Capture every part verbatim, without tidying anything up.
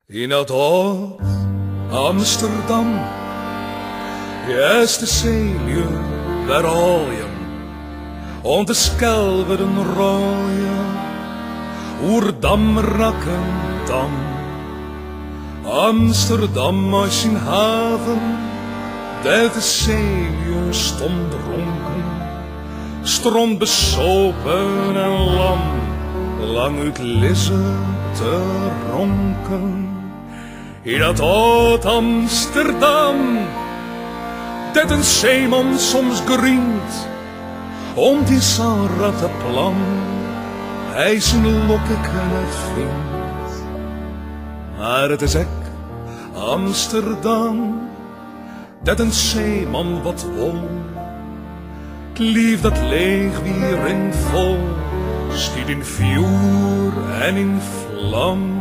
In dat oud Amsterdam, juist de zeelje daar al je, und de skelveren rooien, oer dam rakken dam. Amsterdam als een haven, dat de zeelje stond dronken, stront besopen en lam, lang uit Lisse te ronken. In dat oud Amsterdam, dat een zeeman soms grient, om die zijn rattenplan, hij zijn lokken het vindt. Maar het is ek Amsterdam, dat een zeeman wat wol, het lief dat leeg weer in vol, stiet in vuur en in vlam.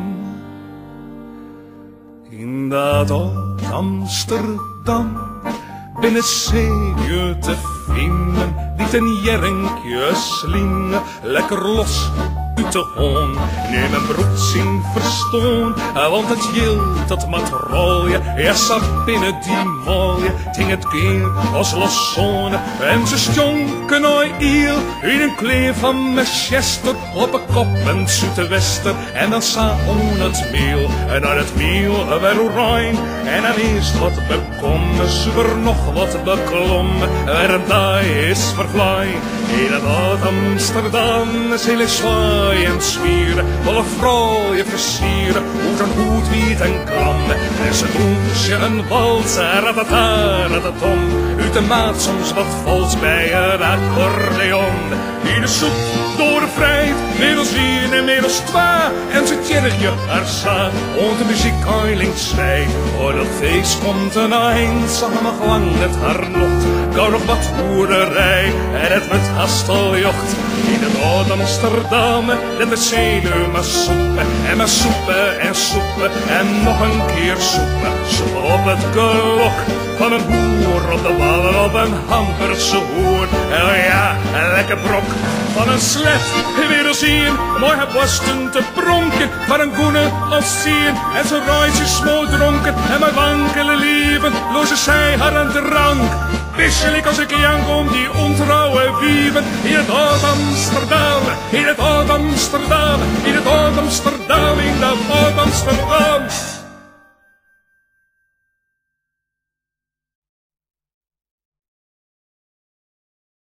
In dat oud Amsterdam, binnen zeeën te vinden, die ten jernkje slingen, lekker los uit de hoon. Neem een broek zien verstoon, want het jilt dat matrooie, ja zat binnen die mooie, ting het keer als loszone. En ze stonken ooit iel in een kleer van Manchester, op een kop een zoete wester, en dan sa on het meel, en aan het meel wel oranje, en dan is wat bekomen, super nog wat beklommen, en een dag is vervlaai. In het oud Amsterdam zal ik zwaaien zwieren, volle vrouwen versieren, hoe zo'n hoed wiet en klam. En ze doen je een wals, ratata, ratatom, uit de maat soms wat vals bij een accordeon. In de soep doorvrijt, middels wien en middels twa, en ze tjerg je haar sa, want de muziek keiling zwij. Voor dat feest komt een eind, samen lang het haar not, gauw nog wat boerderij, en het met hasteljocht. In het oud Amsterdam, dat de zenuw maar soepen, en maar soepen en soepen, en nog een keer soepen. Soep op het klok van een boer op de wallen op een Hamburgse hoer. En ja, een lekker brok van een slet, weer zien, mooi haar borsten te pronken, van een goene als zien, en zo reisje smoot dronken, en mijn wankele lieven, loze zij haar aan de drank. Wisselijk als ik jank om die ontrouwe wieven, in het oud Amsterdam, in het oud Amsterdam, in het oud Amsterdam, in dat oud Amsterdam.